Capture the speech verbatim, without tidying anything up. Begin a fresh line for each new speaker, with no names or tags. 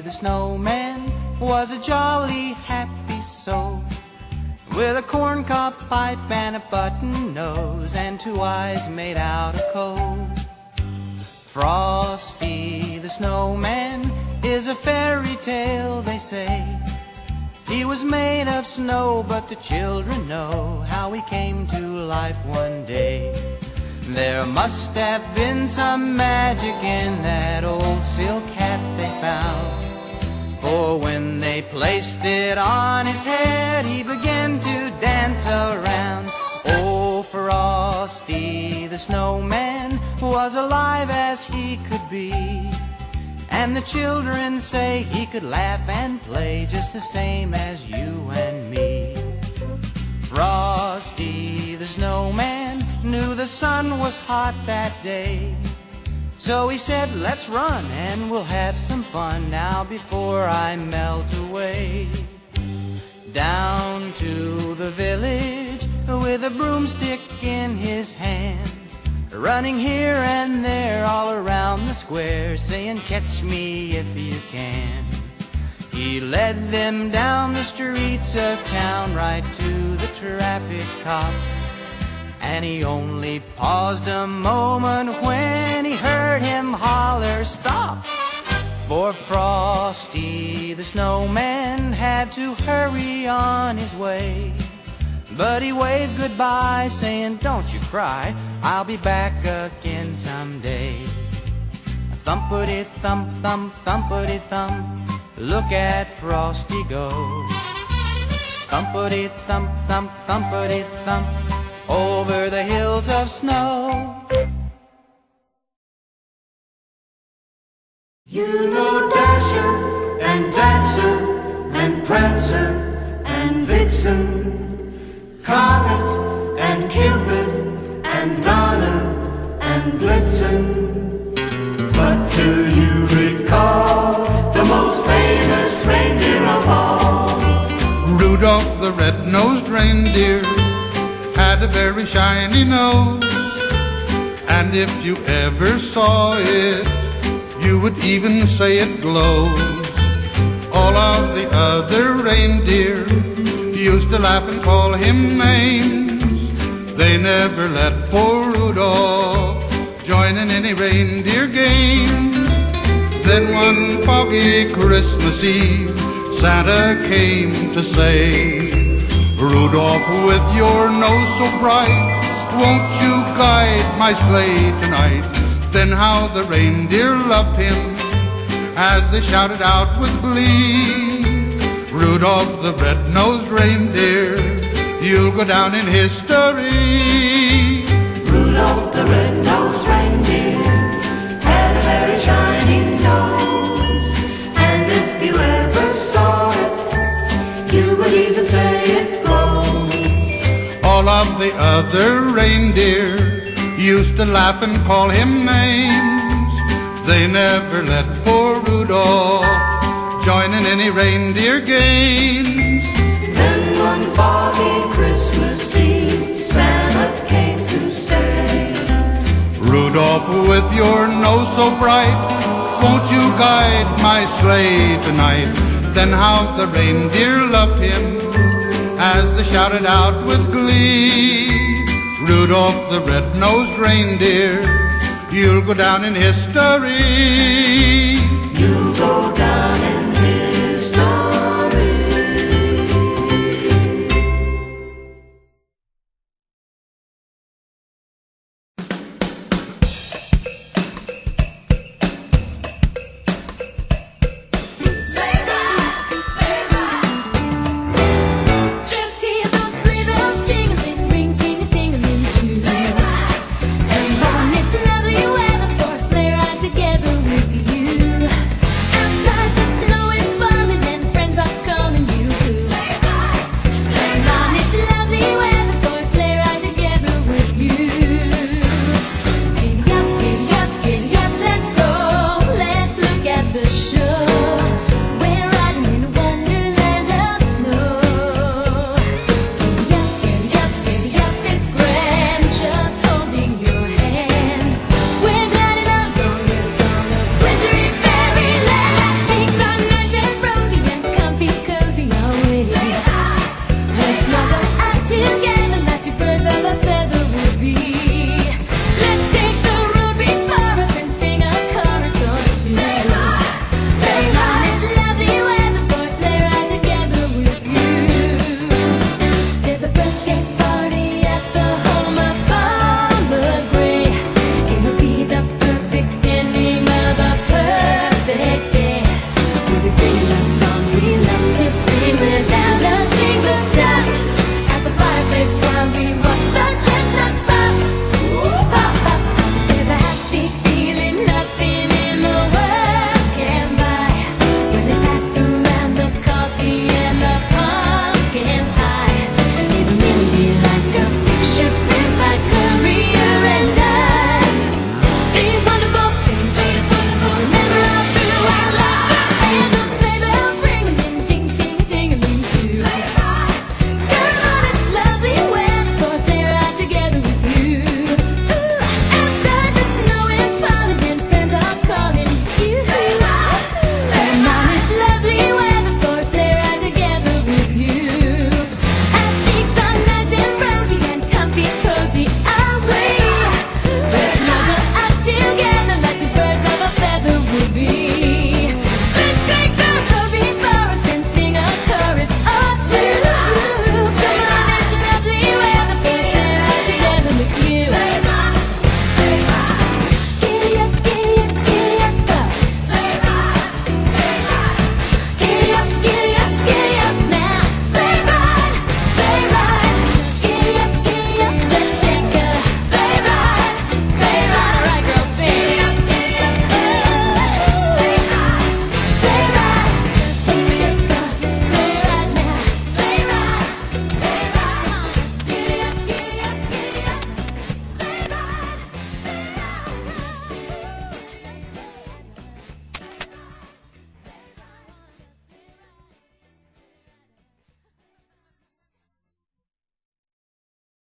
the snowman was a jolly happy soul, with a corncob pipe and a button nose and two eyes made out of coal. Frosty the snowman is a fairy tale, they say. He was made of snow, but the children know how he came to life one day. There must have been some magic in that old silk hat they found, for when they placed it on his head, he began to dance around. Oh, Frosty the snowman was alive as he could be, and the children say he could laugh and play just the same as you and me. Frosty the snowman knew the sun was hot that day, so he said, let's run and we'll have some fun now before I melt away. Down to the village with a broomstick in his hand, running here and there all around the square, saying, catch me if you can. He led them down the streets of town right to the traffic cop, and he only paused a moment when he heard him holler, stop! For Frosty the snowman had to hurry on his way, but he waved goodbye, saying, don't you cry, I'll be back again someday. Thumpity thump thump thumpity thump, look at Frosty go. Thumpity thump thump thumpity thump, over the hills of snow.
You know Dasher and Dancer and Prancer and Vixen, Comet and Cupid and Donner and Blitzen. But do you recall the most famous reindeer of all?
Rudolph the red-nosed reindeer had a very shiny nose, and if you ever saw it, you would even say it glows. All of the other reindeer used to laugh and call him names. They never let poor Rudolph join in any reindeer games. Then one foggy Christmas Eve, Santa came to say, Rudolph, with your nose so bright, won't you guide my sleigh tonight? Then how the reindeer loved him as they shouted out with glee, Rudolph the red-nosed reindeer, you'll go down in history.
Rudolph the red-nosed reindeer had a very shiny nose, and if you ever saw it, you would even say it glows.
All of the other reindeer used to laugh and call him names. They never let poor Rudolph join in any reindeer games.
Then one foggy Christmas Eve, Santa came to say,
Rudolph, with your nose so bright, won't you guide my sleigh tonight? Then how the reindeer loved him as they shouted out with glee, Rudolph the red-nosed reindeer, you'll go down in history.
You'll go down in history.
Together with you. singing a